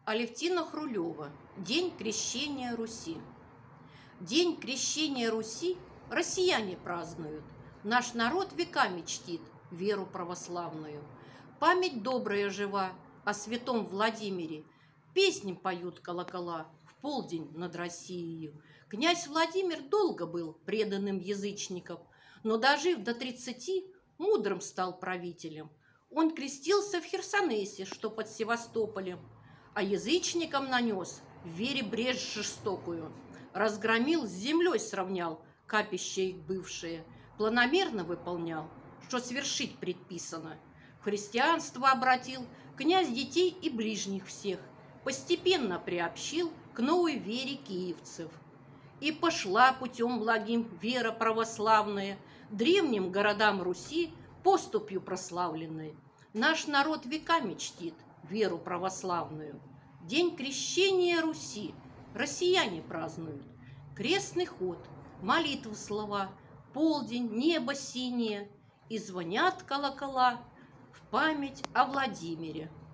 Алевтина Хрулева. День крещения Руси. День крещения Руси россияне празднуют. Наш народ веками чтит веру православную. Память добрая жива о святом Владимире. Песням поют колокола в полдень над Россией. Князь Владимир долго был преданным язычником, но, дожив до 30, мудрым стал правителем. Он крестился в Херсонесе, что под Севастополем, а язычникам нанес в вере брешь жестокую. Разгромил, с землей сравнял капища их бывшие, планомерно выполнял, что свершить предписано. В христианство обратил князь детей и ближних всех, постепенно приобщил к новой вере киевцев. И пошла путем благим вера православная, древним городам Руси поступью прославленной. Наш народ веками чтит веру православную. День крещения Руси россияне празднуют. Крестный ход, молитвы слова, полдень, небо синее, и звонят колокола в память о Владимире.